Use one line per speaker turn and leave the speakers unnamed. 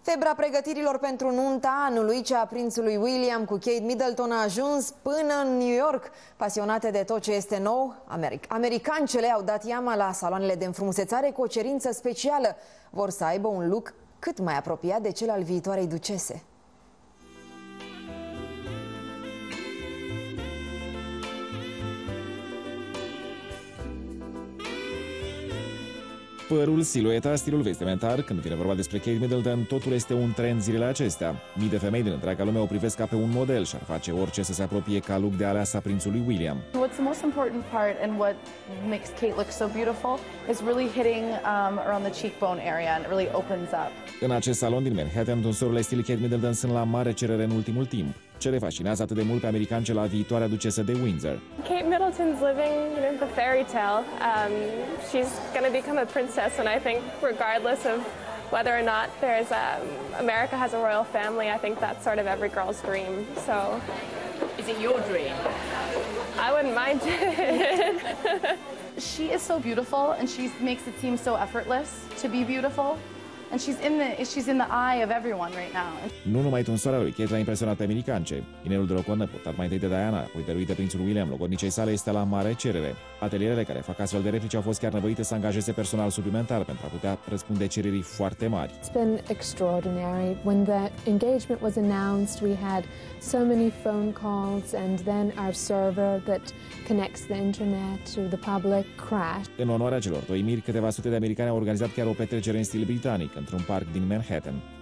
Febra pregătirilor pentru nunta anului, cea a prințului William cu Kate Middleton, a ajuns până în New York. Pasionate de tot ce este nou, americancele au dat iama la saloanele de înfrumusețare cu o cerință specială. Vor să aibă un look cât mai apropiat de cel al viitoarei ducese.
Părul, silueta, stilul vestimentar, când vine vorba despre Kate Middleton, totul este un trend zilele acestea. Mii de femei din întreaga lume o privesc ca pe un model și ar face orice să se apropie ca look de aleasa prințului William.
What's the most important part and what makes Kate look so beautiful is really hitting around the cheekbone area and it really opens up.
În acest salon din Manhattan, tunsorurile stil Kate Middleton sunt la mare cerere în ultimul timp. Ce le fascinează atât de mult pe americance la viitoarea ducesă de Windsor?
Kate Middleton's living the fairy tale. She's going to become a princess, and I think regardless of whether or not America has a royal family, I think that's sort of every girl's dream. So,
is it your dream?
I wouldn't mind it.
She is so beautiful, and she makes it seem so effortless to be beautiful. And she's in the eye of everyone right now.
Nu numai tunsoarea lui Kate l-a impresionat pe americance. Inelul de logodnă, purtat mai întâi de Diana, apoi dăruit de prințul William, logodnicei sale, este la mare cerere. Atelierele care fac astfel de replici au fost chiar nevoite să angajeze personal suplimentar pentru a putea răspunde cererii foarte mari.
It's been extraordinary. When the engagement was announced, we had so many phone calls, and then our server that connects the internet to the public crashed.
În onoarea celor doi miri, câteva sute de americani au organizat chiar o petrecere în stil britanic într-un parc din Manhattan.